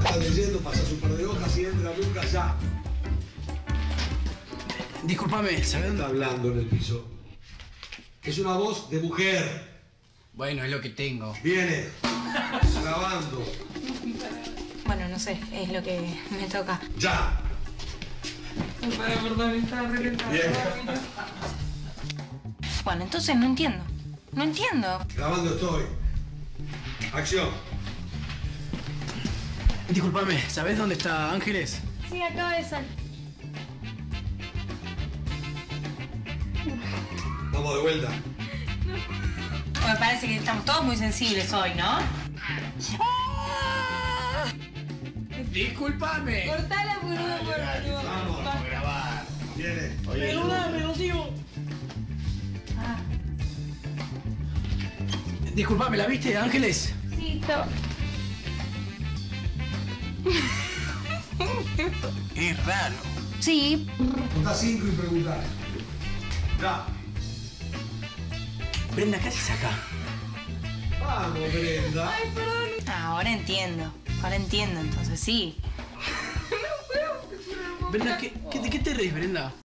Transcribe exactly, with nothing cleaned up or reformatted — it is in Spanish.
estás leyendo, pasas un par de hojas y entra Lucas ya. Discúlpame, ¿sabes dónde está hablando en el piso? Es una voz de mujer. Bueno, es lo que tengo. Viene. Grabando. Bueno, no sé, es lo que me toca. ¡Ya! Perdón, estaba relentado. Bien. Bueno, entonces no entiendo. No entiendo. Grabando estoy. Acción. Discúlpame, ¿sabes dónde está Ángeles? Sí, acaba de salir. Vamos de vuelta. Me parece que estamos todos muy sensibles hoy, ¿no? Discúlpame. Cortala, boludo, por favor. Vamos, vamos a grabar. Viene. Perdóname, lo digo. Discúlpame, ¿la viste, Ángeles? Sí, to... Es raro. Sí. Contá cinco y preguntá. Ya. Brenda, ¿qué haces acá? Vamos, Brenda. Ay, perdón. Ahora entiendo. Ahora entiendo, entonces sí. Brenda, ¿qué, qué, ¿de qué te reís, Brenda?